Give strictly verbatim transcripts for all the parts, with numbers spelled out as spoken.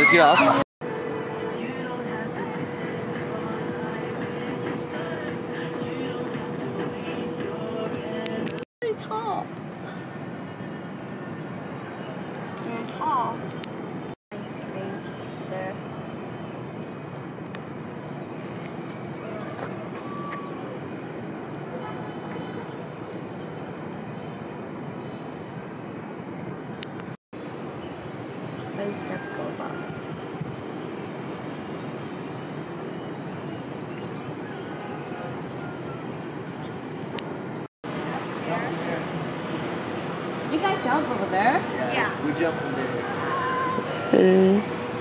skulle hatt. Tall. So tall. Nice space there. Very skeptical about it. You guys jump over there? Yeah. We jump from there. Mm.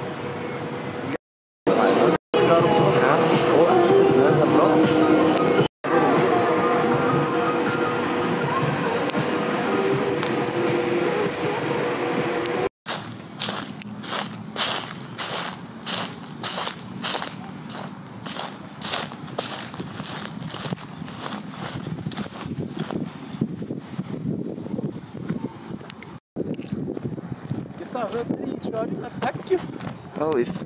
Oh, if.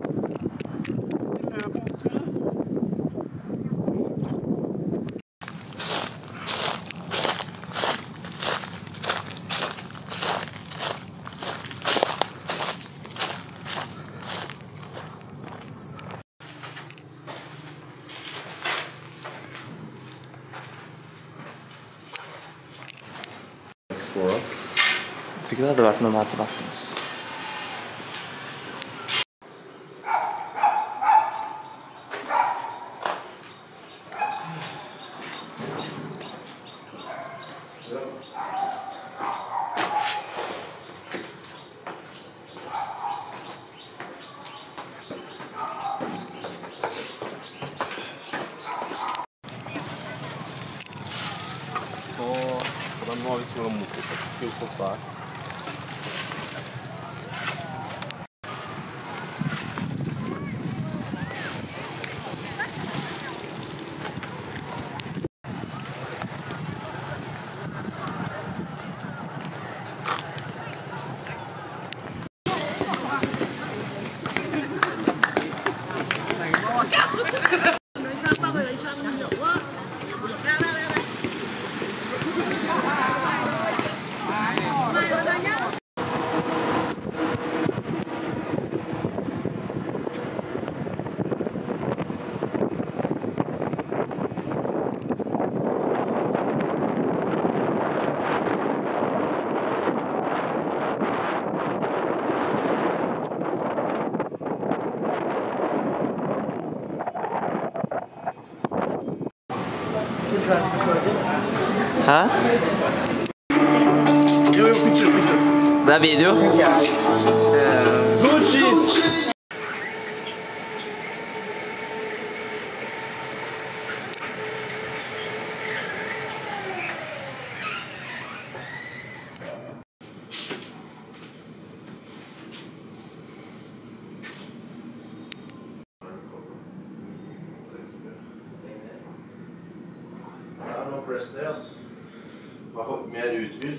Explorer. Jeg tror ikke det hadde vært noe mer på nattens. Nå har vi skolen motorsett. Skal vi stoppe her? Hæ? Jo, jo, picture, picture. Det er video. Good shit! Det er nok rest det, altså. Bare fått mer uthvilt.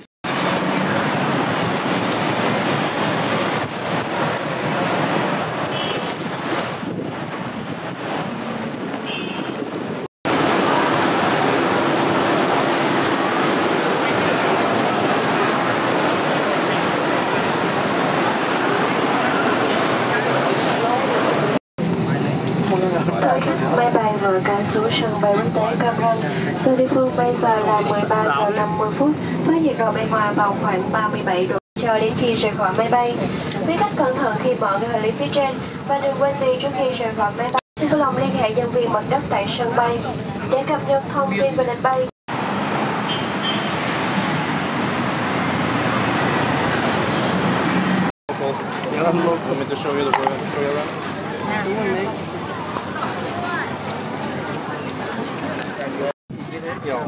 Máy bay vừa cài xuống sân bay quốc tế Cam Ranh. Từ địa phương bây giờ là mười ba giờ năm mươi phút với nhiệt độ bên ngoài vào khoảng ba mươi bảy độ cho đến khi rời khỏi máy bay. Quý khách cẩn thận khi mở cái hành lý phía trên và đừng quên đi trước khi rời khỏi máy bay. Xin vui lòng liên hệ nhân viên mặt đất tại sân bay để cập nhật thông tin về lịch bay. Ja, nå kommer vi til å show you the show you that. Ja.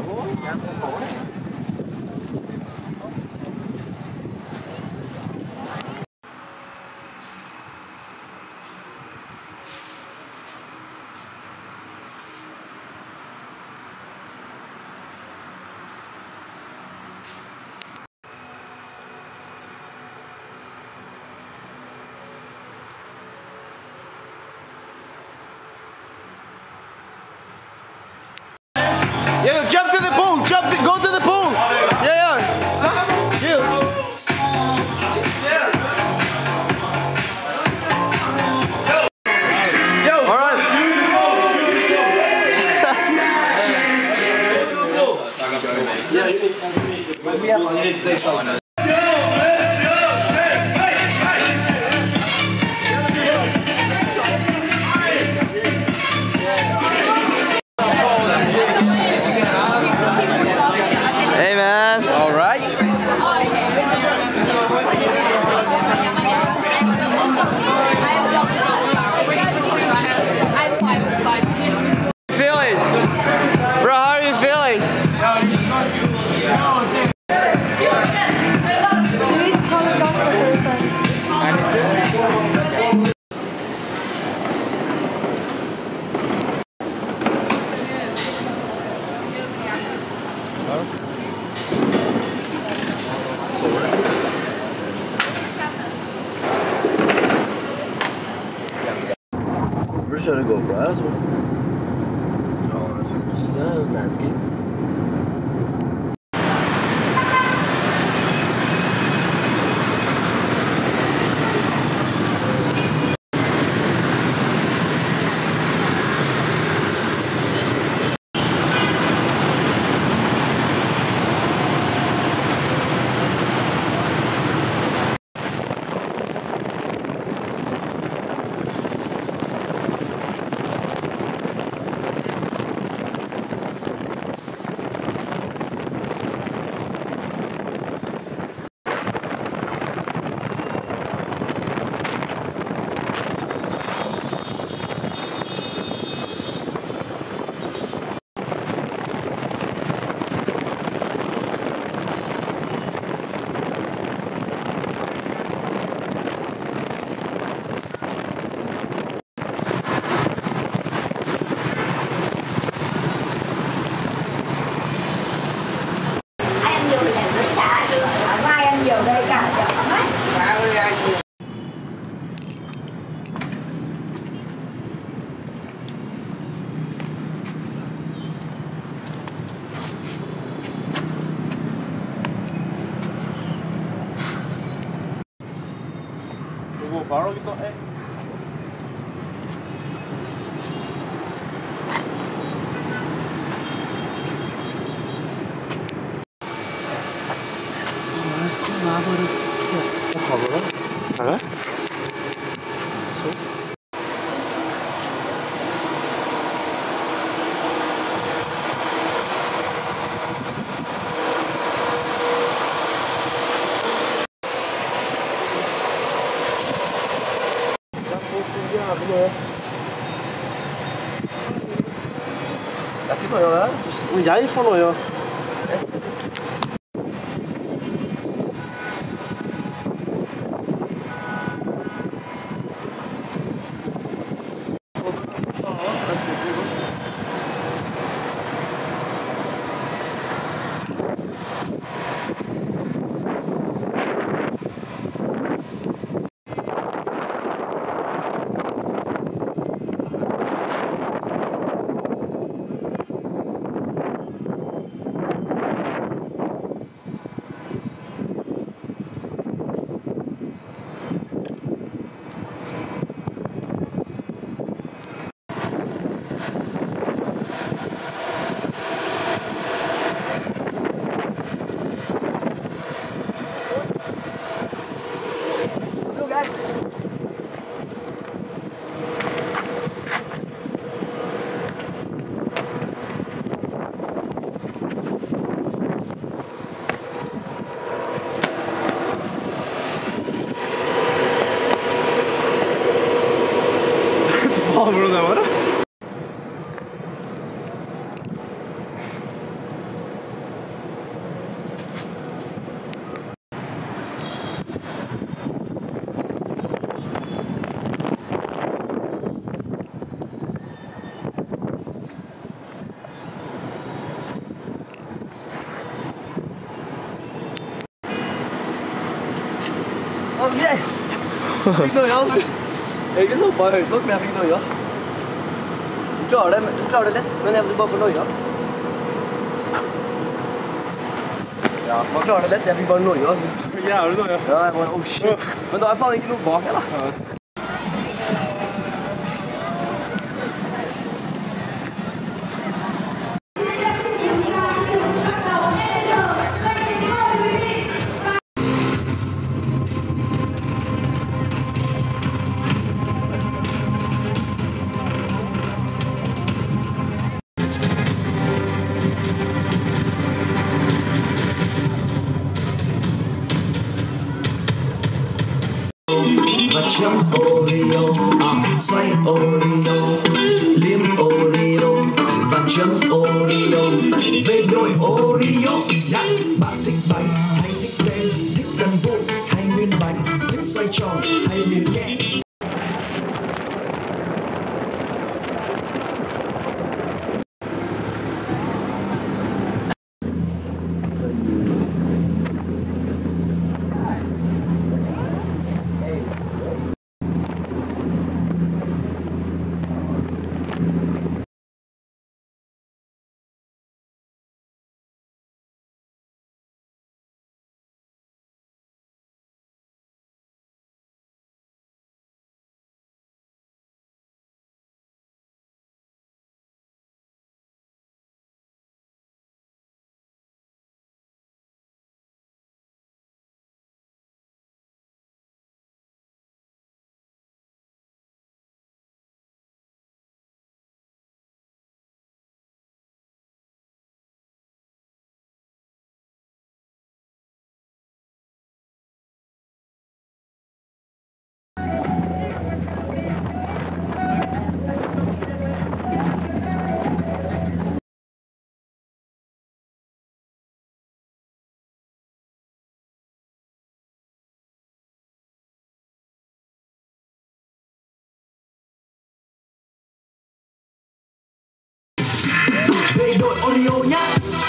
borde du köra GoPro här alltså. Ja, jag ska precis säga landscape. Gue baru gitu eh. Mas kenapa nih? Ya, kalau apa? So. Daqui não é, o Jai falou eu. Fan vad det var det? Ô, Vĩ! Fick nöja oss. Jag kan soppa högt men jag fick nöja. Du klarar det, du klarar det lätt, men jag vill bara få nöja. Ja, man klarar det lätt, jag fick bara nöja. Alltså. Jävligt nöja. Ja, jag bara, oh shit. Men då har jag fan inte nog bak, eller? Ja. Và chấm Oreo, à, xoay Oreo, liếm Oreo và chấm Oreo, về đôi Oreo. Yeah. Bạn thích bánh hay thích kem, thích cần vụ hay nguyên bánh, thích xoay tròn hay liếm nhẹ. về đội Oreo nhá.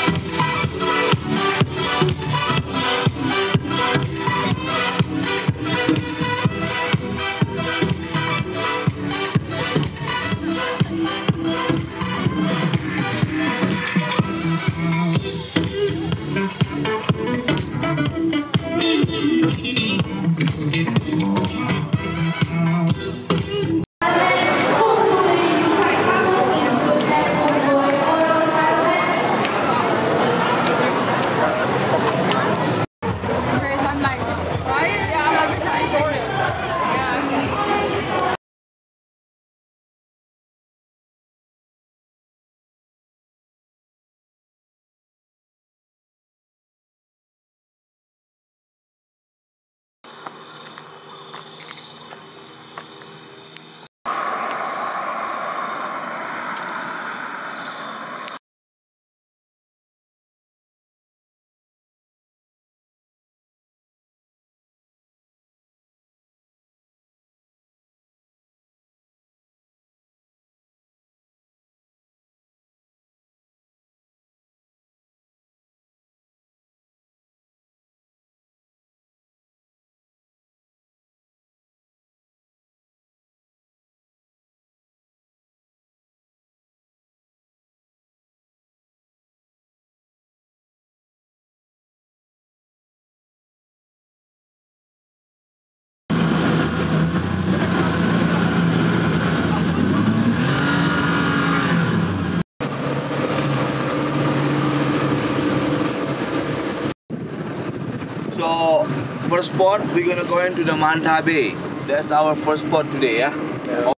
So, first spot, we're gonna go into the Manta Bay. That's our first spot today, yeah? Yeah.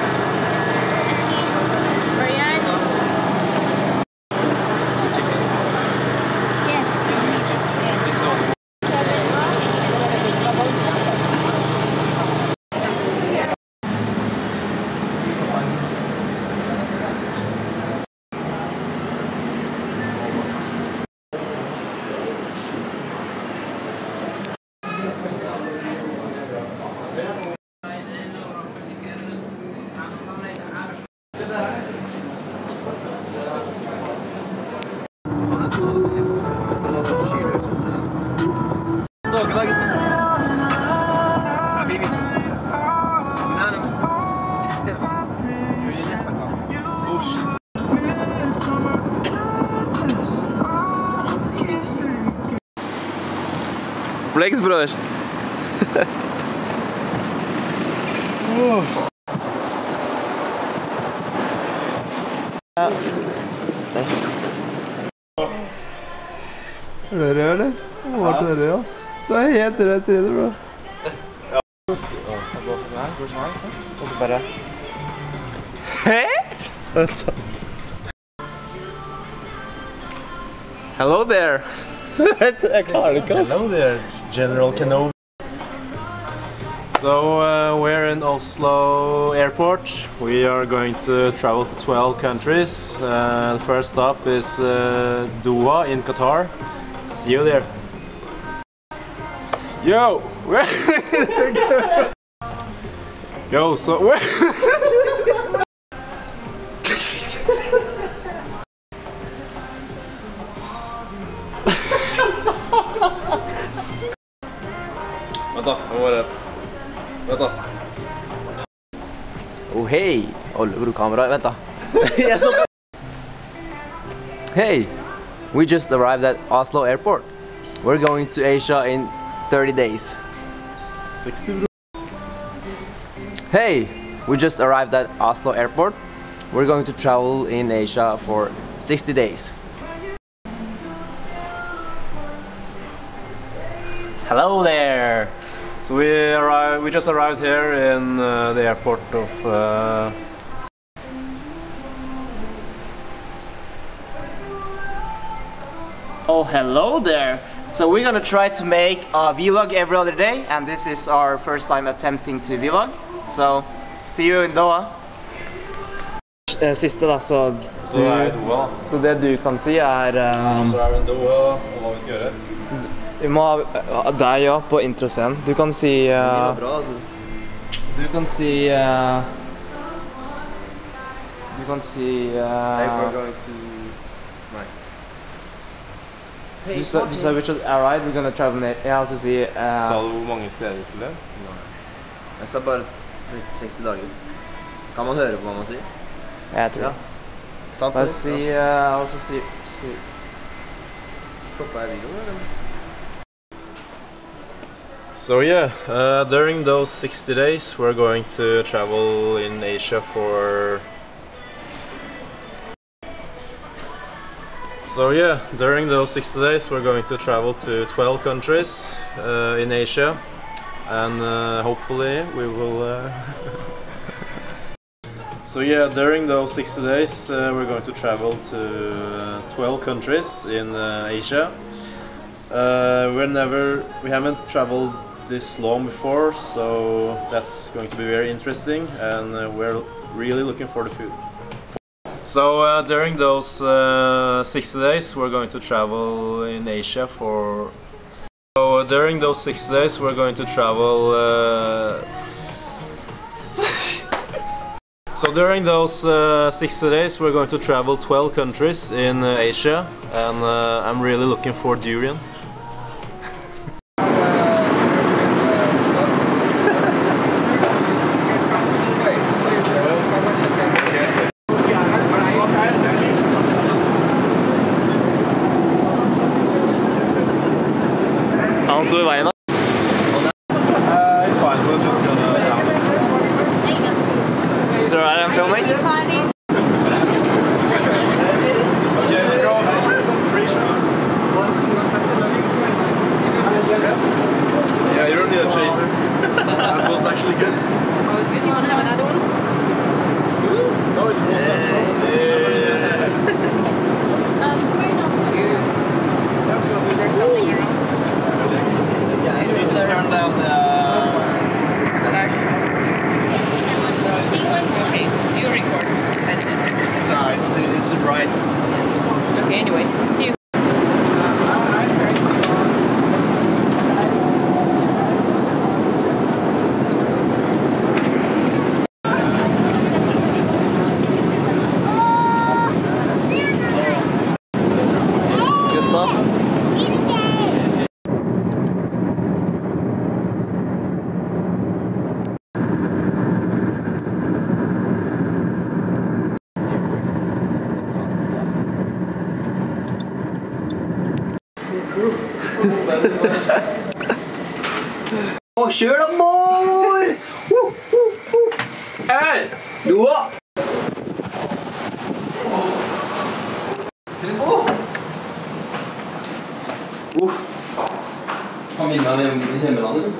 Flex, bror. Rører jeg, eller? Må til det, ass. Det er helt rett i det, bro. Og så bare... Hæ? Hello there. Jeg klarer det ikke, ass. Hello there, General Kenobi. So uh, we're in Oslo Airport. We are going to travel to twelve countries. Uh, the first stop is uh, Doha in Qatar. See you there. Yo! Yo, so where? Vent da, jeg må bare... Vent da. Oh, hei! Olle, bruk kamera. Vent da. Hey! We just arrived at Oslo Airport. We're going to Asia in thirty days. sixty, bro. Hey! We just arrived at Oslo Airport. We're going to travel in Asia for sixty days. Hello there! So we arrived, we just arrived here in uh, the airport of uh, Oh, hello there! So we're gonna try to make a vlog every other day, and this is our first time attempting to vlog. So, see you in Doha. Siste da, så Så er jeg i Doha. Så det du kan si er um, Så er vi i Doha, og hva vi skal gjøre? Vi må ha deg ja, på introscenen. Du kan si uh, Du kan si uh, Du kan si uh, We're going to Du sa, du sa vi should alright, we're gonna travel net. Jeg har også si uh, Sa du hvor mange steder vi skulle? Jeg sa bare seksti dager. Kan man høre på hva man sier? Jeg tror Ja. det. La oss si, uh, altså si, si. Stopper jeg videoen, eller? So yeah, uh, during those sixty days we're going to travel in Asia for... So yeah, during those sixty days we're going to travel to twelve countries uh, in Asia, and uh, hopefully we will... Uh So yeah, during those sixty days uh, we're going to travel to uh, twelve countries in uh, Asia. Uh, we're never, we haven't traveled this long before, so that's going to be very interesting, and uh, we're really looking for the food. So uh, during those uh, sixty days we're going to travel in Asia for... So uh, during those sixty days we're going to travel... Uh, So during those uh, sixty days we're going to travel twelve countries in uh, Asia, and uh, I'm really looking for durian. Han står i veien da. Uh, it's fine, we're just gonna... Is there right I'm filming? Okay, let's go. Free shot. Yeah, you don't need a chaser. That was actually good. That was good. You want to have another one? No, it's not that strong. Yeah. It's uh, Smirnoff. There's something around. You need to turn down the... England? Okay, you record. No, it's too, it's too bright. Okay, anyways. See you. Å, kjør da, boy! Hei! Dua! Familien i hjemmelandet.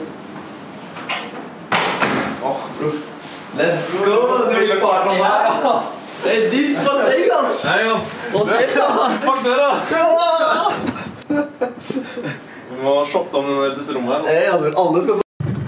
Åh, bror. Let's go! Så vil vi party her. Det er Dips basseng, ass! Nei, ass! Hold kjeft, da! Fuck det da! Vi må shotte om dette rommet her. Hei, altså, alle skal...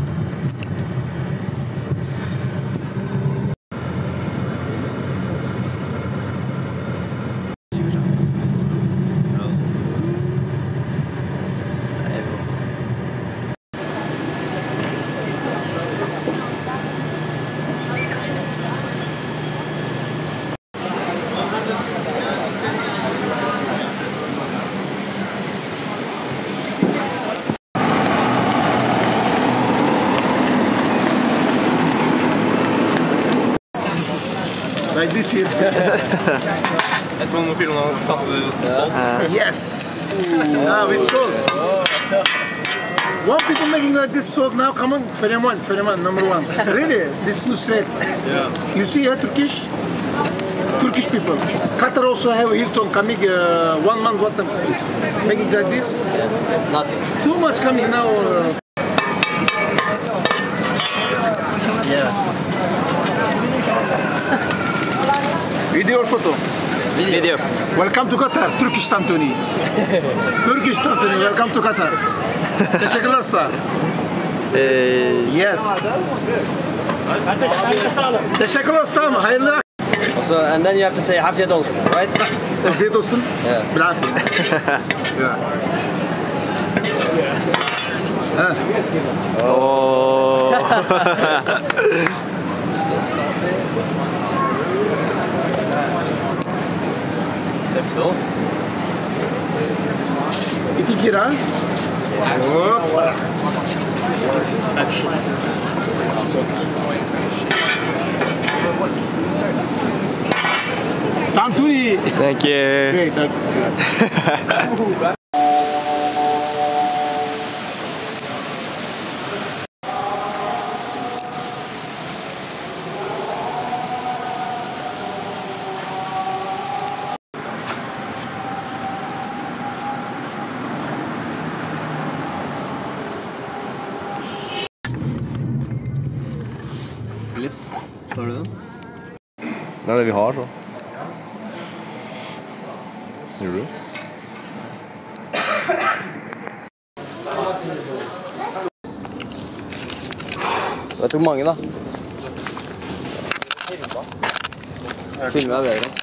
Like this here. Jeg tror noen filmer noen kasser. Yes! Now it's sold. What people making like this sold now? Come on, Feryaman, Feryaman, number one. Really? This is Nusret. Yeah. You see here, Turkish? Turkish people. Qatar also have Hilton coming uh, one month, what the, making like this. Nothing. Too much coming now. Uh, yeah. Video or photo? Video. Welcome to Qatar, Turkish Tantuni. Turkish Tantuni, welcome to Qatar. Teşekkürler usta. Yes. Teşekkürler ustam, hayırlı. So, and then you have to say afiyet olsun, right? Afiyet olsun. Yeah. Bilafiyet. Yeah. Ha. Oh. That's all. fire. Opp. Action. Tantui! Thank you. Okay, thank you. Philips, tar du den? Det er det vi har, så. Gjør du? Jeg tok mange, da. Filmer er bedre.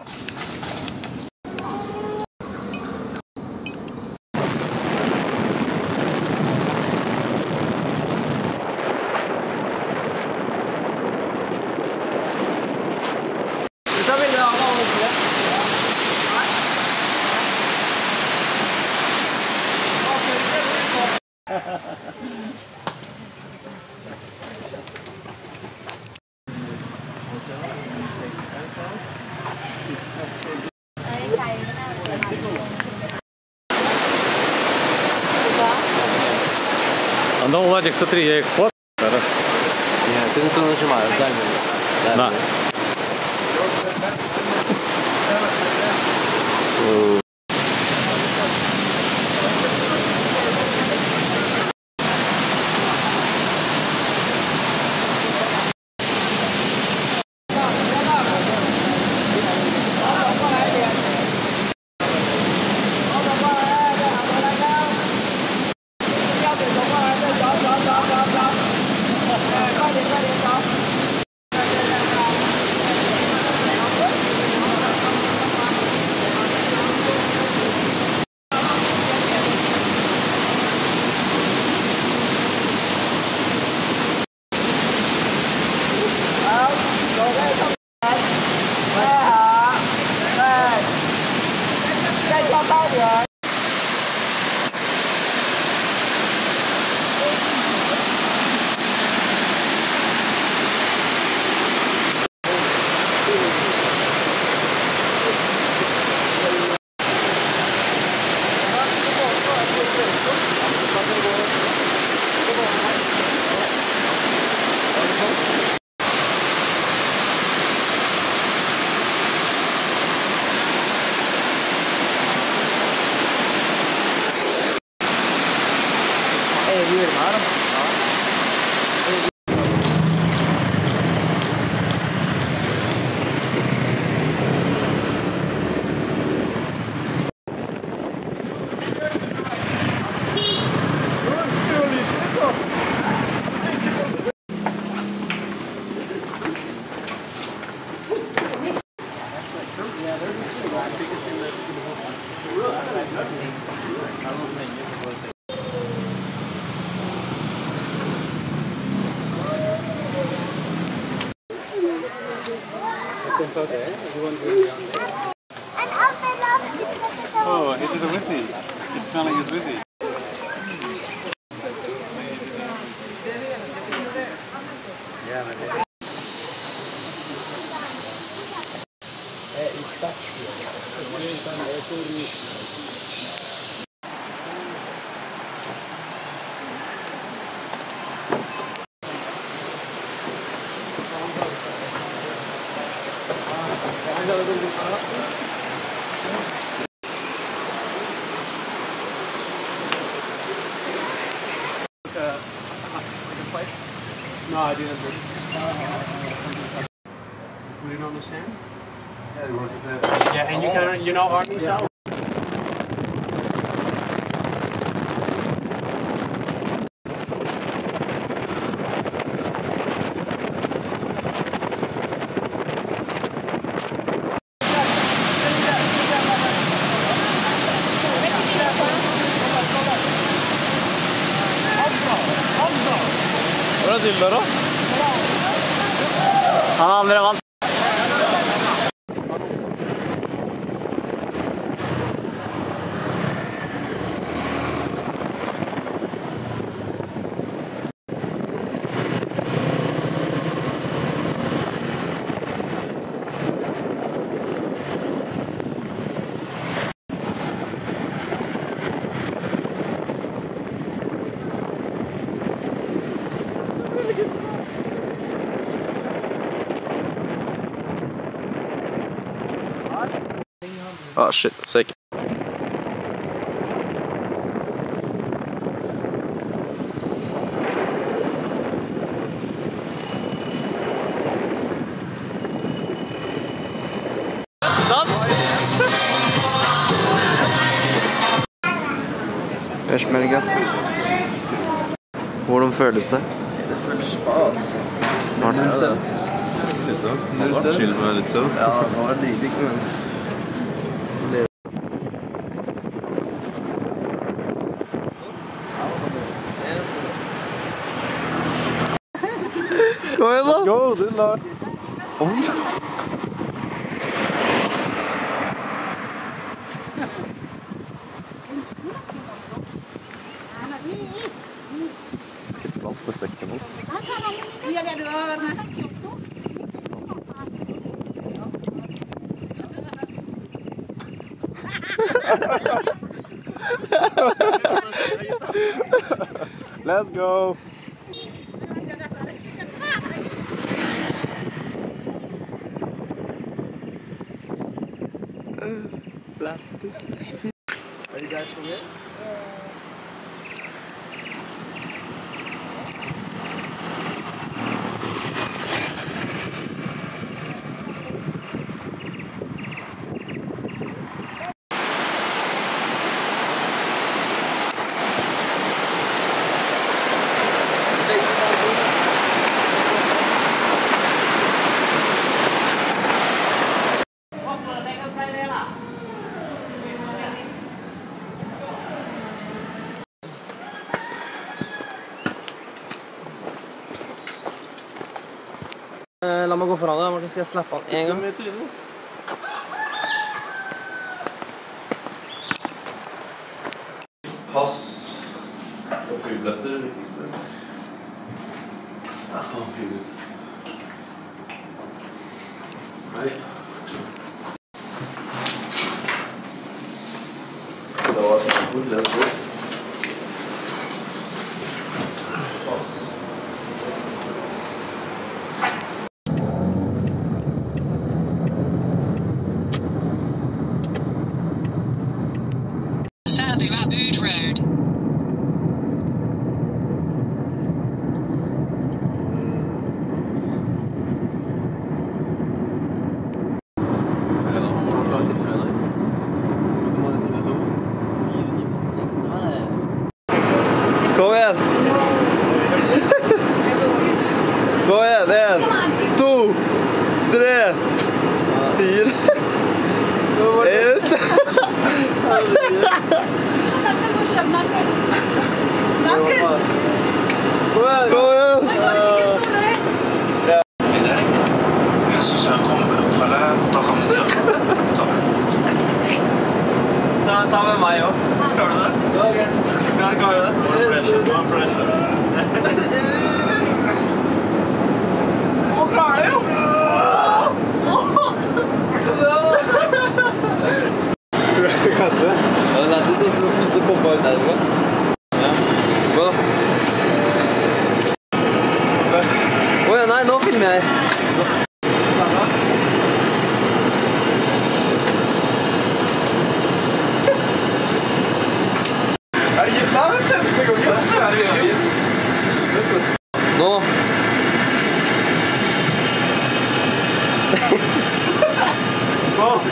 Да, Ладик, смотри, я эксплуат. Нет, ты не нажимаешь, дай мне. Да. Oh, he did a whizzy. He's smelling his whizzy. No, I didn't. Put it on the sand? Yeah, and you can, you know, army style? Brasil da? Han andre vant. Ah, shit. Sick. Peshmerga. Hvordan føles det? Det føles spas. Var det det? Litt sånn. Bare chill med litt sånn. Ja, det var litt ikke, men... Kom igjen da! Go, du la... Plass på stekken hans. Let's go! Are you guys from here? La meg gå foran deg, Martin, så jeg slapper han en gang. Pass og flybilletter er viktigste. Ja, faen flybilletter. Nei. Det var sånn hvor det går. Pass. Sandy Mahmood Road. Kom igjen! Kom igjen! En, to, tre, fire. Just det! Kom igjen! Ta med meg også. Klarer du det? Ja, klarer du det? More pressure, more pressure. Å, klarer du jo! Kasse. Ja, det er lættis å plutselig poppe ut derfra. Ja. Gå da. Åja, nei, nå filmer jeg. Nå. Sånn.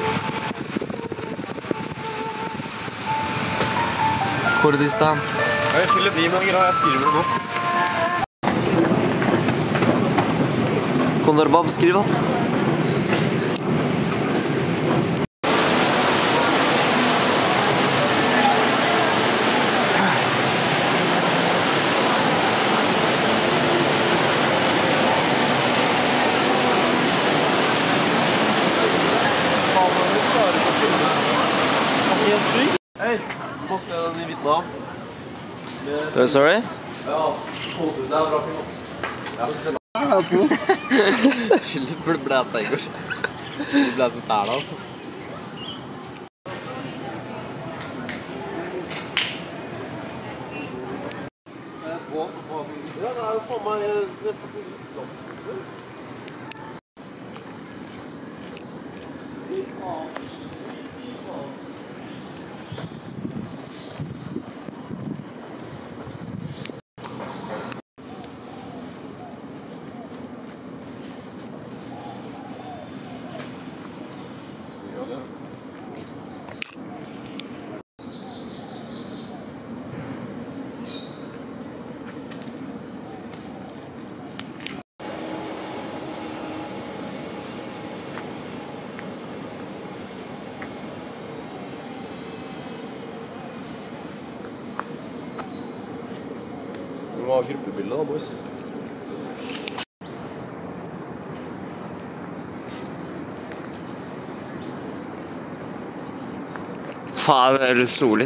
Kurdistan. Jeg fyller de med greier, jeg skriver det nå. Kondor Bob, skriv da. Hei, måste jeg den i Vietnam? Are you sorry? Ja, posen der bra film. Philip burde blæst deg i går. Du blæst en tæla altså. Ja, det er jo for meg nesten Vi må ha gruppebilder da, boys. Faen, er du rolig?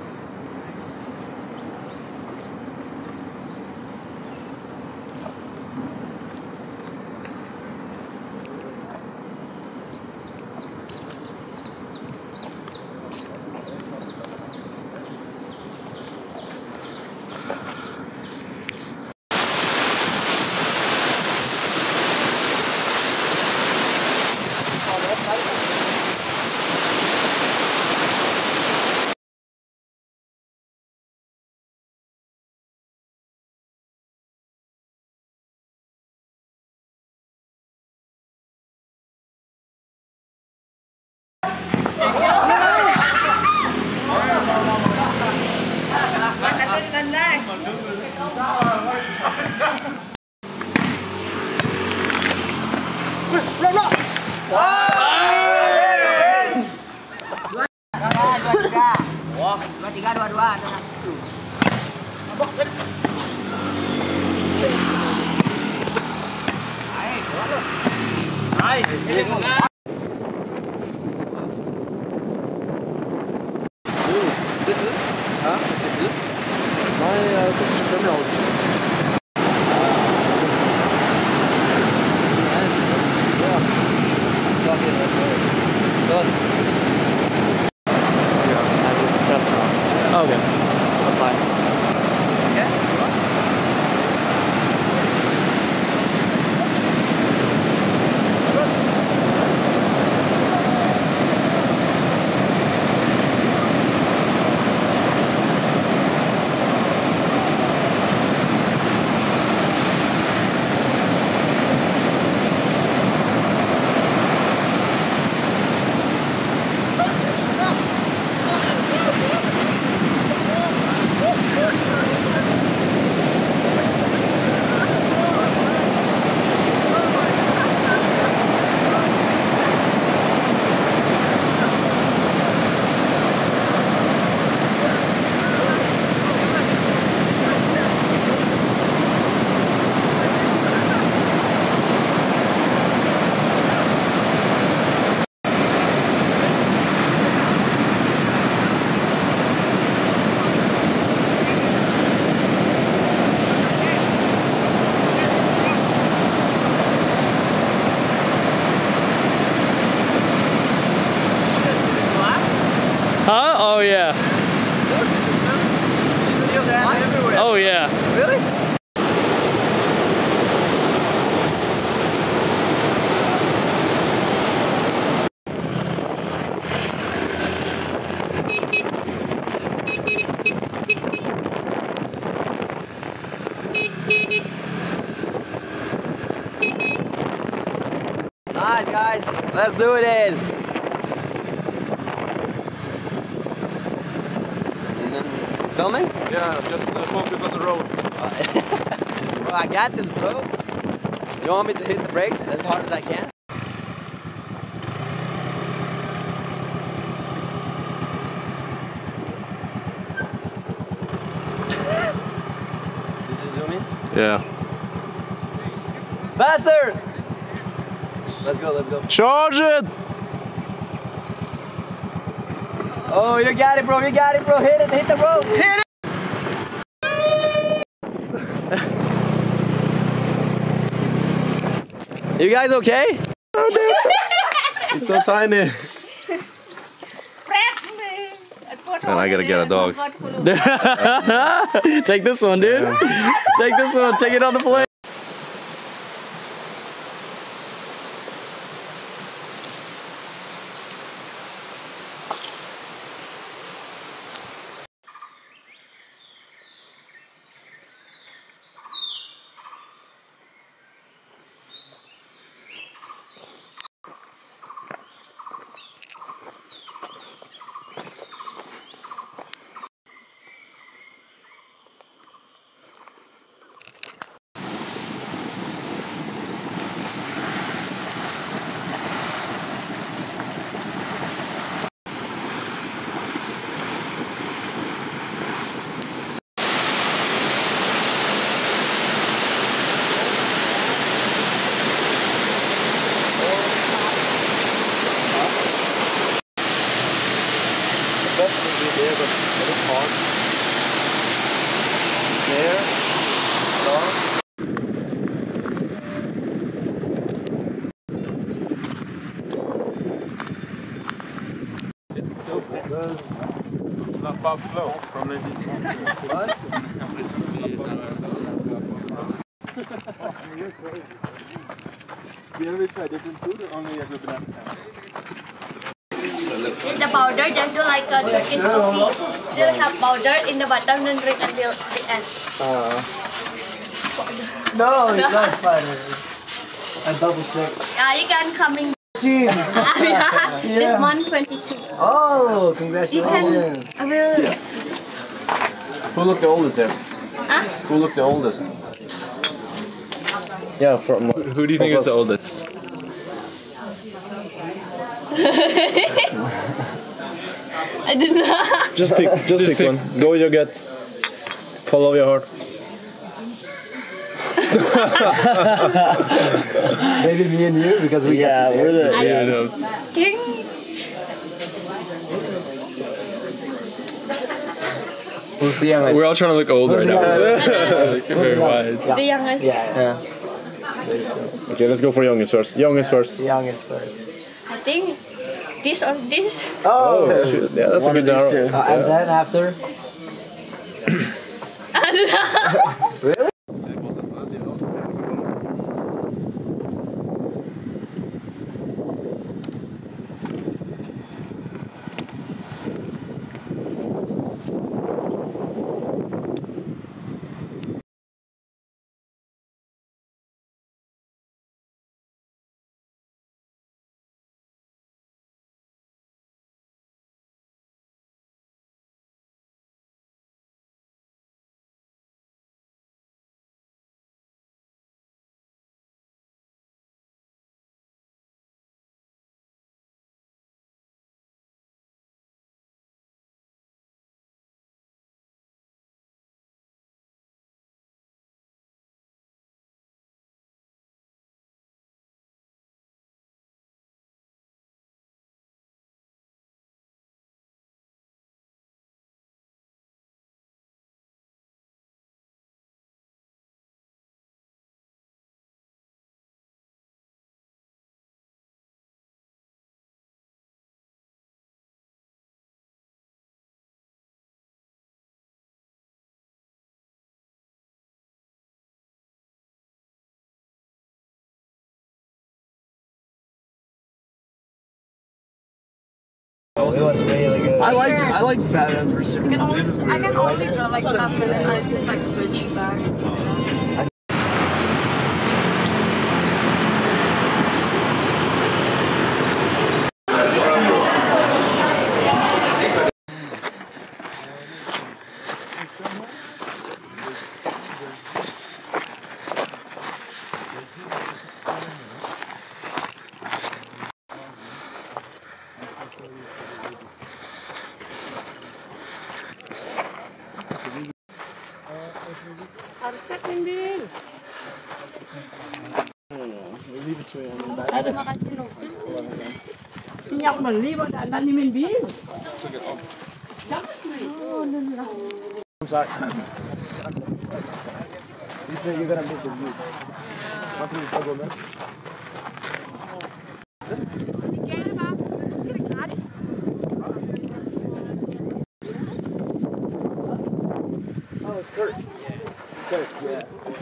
Dua tiga dua dua. Nice. Hæ? Nei, jeg tok ikke frem i alt. Okay. Sometimes. Okay. Huh? Oh yeah. Oh yeah. Really? Nice guys, let's do this. filming? Yeah, just uh, focus on the road. Well, I got this, bro. You want me to hit the brakes as hard as I can? Did you zoom in? Yeah. Faster! Let's go, let's go. Charge it! Oh, you got it, bro. You got it, bro. Hit it, hit the road. Hit it! You guys okay? It's so tiny. And I gotta get a dog. Take this one, dude. Yeah. Take this one. Take it on the plane. There, but it's hard. There. It's so good. La Paz flow from the What? You ever try different food or only ever banana sandwich? In the powder, just do like a Turkish coffee. Still have powder in the bottom, then drink until the end. Uh, no, it's not spider. I double check. Yeah, you can come in. Team. yeah. This month twenty-two. Oh, You congratulations. can. I will. Who looked the oldest here? Huh? Who looked the oldest? Yeah, from. Who do you think is the oldest? I did not. Just pick, just, just pick, pick one. Go with your gut. Follow your heart. Maybe me and you because we yeah, we're the yeah, no. King. Who's the youngest? We're all trying to look old right now. Very wise. The youngest. Yeah. yeah. Okay, let's go for youngest first. Youngest first. The youngest first. I think this or this. Oh, oh yeah, that's one a good narrow. Uh, yeah. And then after. Really? It was really good. I liked I liked Batman versus I can Superman. only, This is I weird. can only draw like that minute and I just like switch back. Angkat ambil. Terima kasih loh. Siap beli pada anda ni bil. Jangan beli. Oh, no, no. I'm sorry. You say you're gonna miss the view. What do you say, man? Oh, Kurt. Kurt, yeah.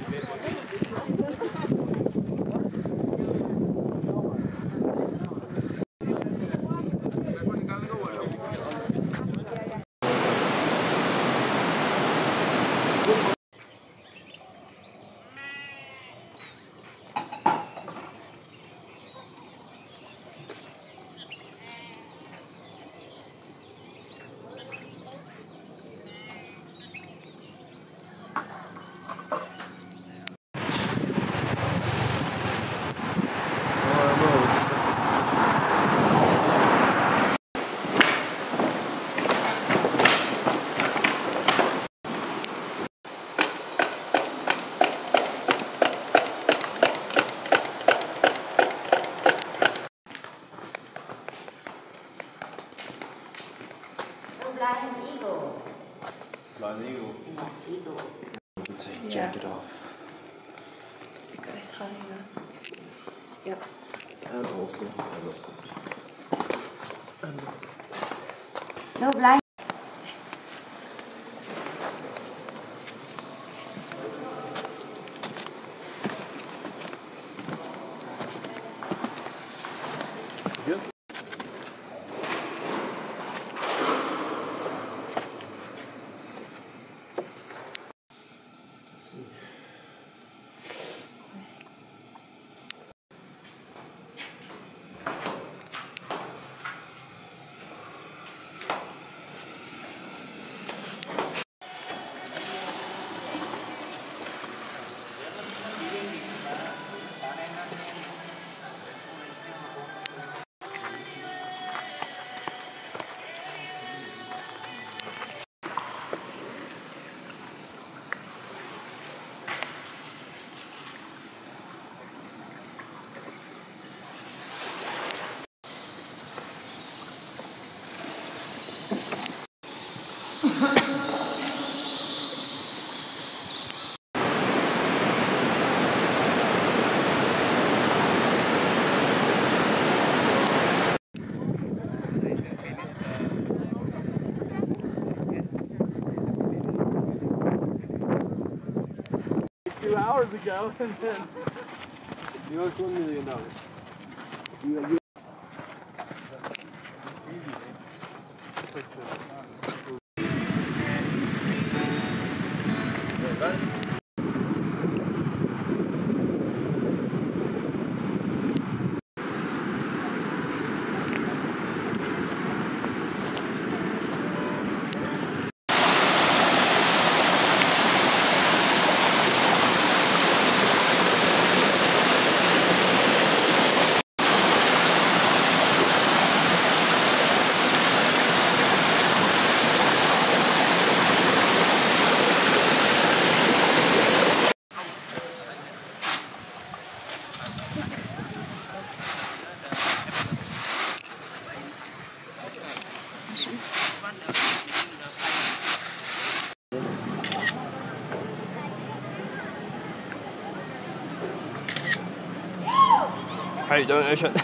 Blind eagle. Blind eagle. Blind eagle. Take Yeah. jacket off. You guys hiding. Yep. And also, and also. And also. No blind. Good. Two hours ago, and then you owe one million dollars. You, you How you doing, Ocean?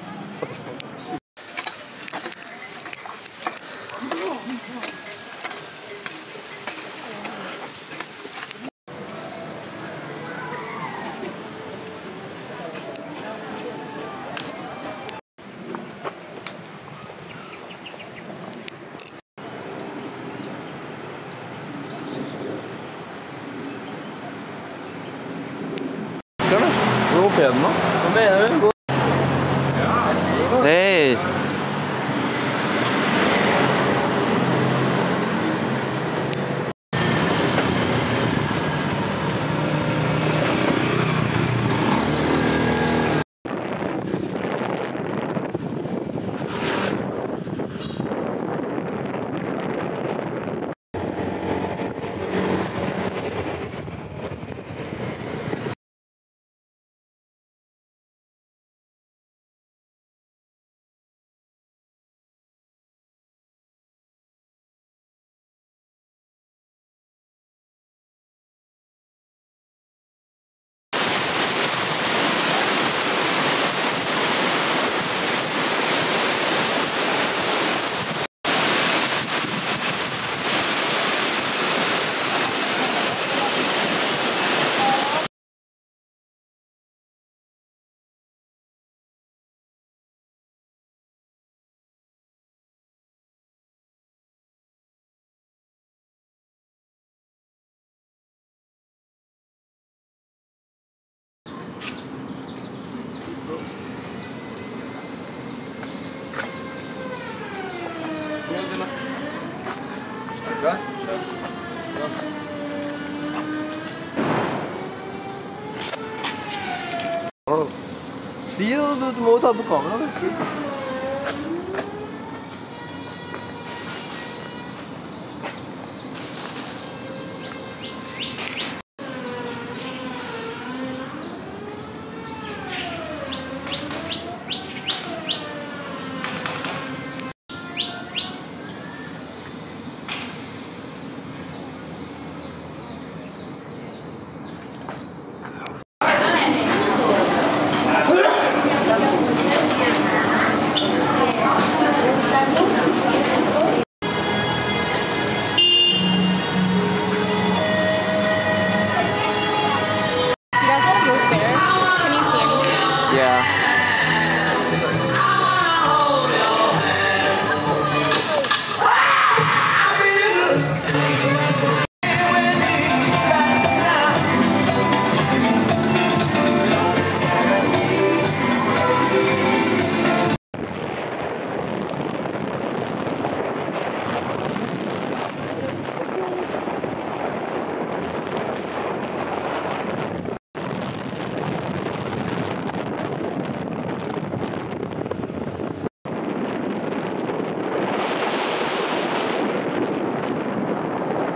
Gå opp igjen nå. Hva mener du? Hei! Si det, du må jo ta på kamera.